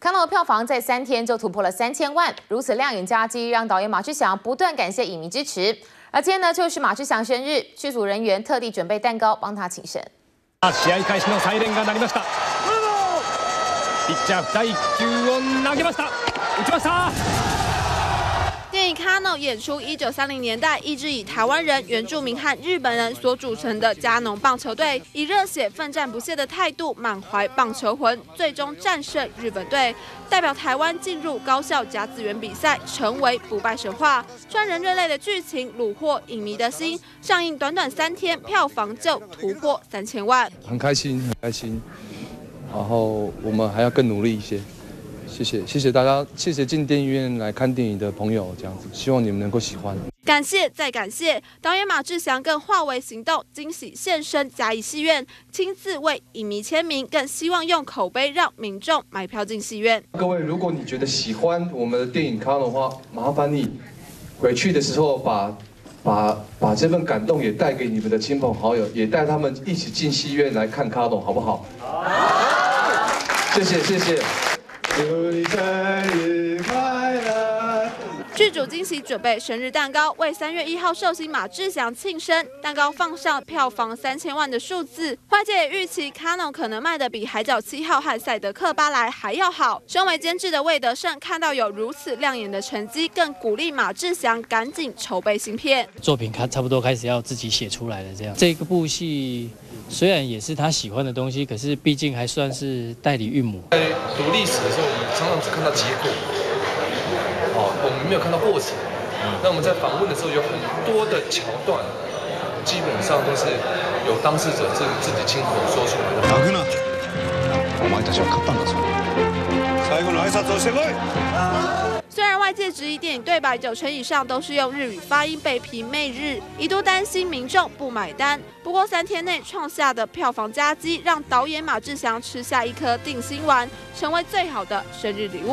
康纳的票房在3天就突破了3000万，如此亮眼佳绩，让导演马志祥不断感谢影迷支持。而今天呢，就是马志祥生日，剧组人员特地准备蛋糕帮他庆生。 試合開始のサイレンが鳴りました。ピッチャー第1球を投げました。打ちました。 电影《卡诺》演出1930年代一支以台湾人、原住民和日本人所组成的加农棒球队，以热血奋战不懈的态度，满怀棒球魂，最终战胜日本队，代表台湾进入高校甲子园比赛，成为不败神话。赚人热泪的剧情虏获影迷的心，上映短短3天，票房就突破3000万， 很开心，很开心。然后我们还要更努力一些。 谢谢大家，谢谢进电影院来看电影的朋友，这样子，希望你们能够喜欢。 感谢再感谢，导演马志祥更化为行动，惊喜现身嘉义戏院，亲自为影迷签名，更希望用口碑让民众买票进戏院。 各位，如果你觉得喜欢我们的电影《康》的话，麻烦你回去的时候把这份感动也带给你们的亲朋好友，也带他们一起进戏院来看《康》，好不好？好，谢谢。 祝你生日快乐！ 剧组惊喜准备生日蛋糕，为3月1号寿星马志祥庆生。蛋糕放上票房3000万的数字，外界也预期《卡农》可能卖得比《海角7号》和《赛德克·巴莱》还要好。身为监制的魏德胜看到有如此亮眼的成绩，更鼓励马志祥赶紧筹备新片。 作品差不多开始要自己写出来了，这个部戏。 虽然也是他喜欢的东西，可是毕竟还算是代理孕母。 在读历史的时候，我们常常只看到结果，我们没有看到过程。那我们在访问的时候，有很多的桥段，基本上都是由当事者自己亲口说出来的。泣くな。お前たちは勝ったんだぞ。最後の挨拶をしてこい。 虽然外界质疑电影对白90%以上都是用日语发音，被批媚日，一度担心民众不买单。不过3天内创下的票房佳绩，让导演马志祥吃下一颗定心丸，成为最好的生日礼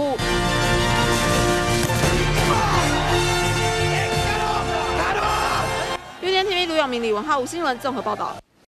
物。UDN TV 卢永明、李文浩、吴新伦综合报道。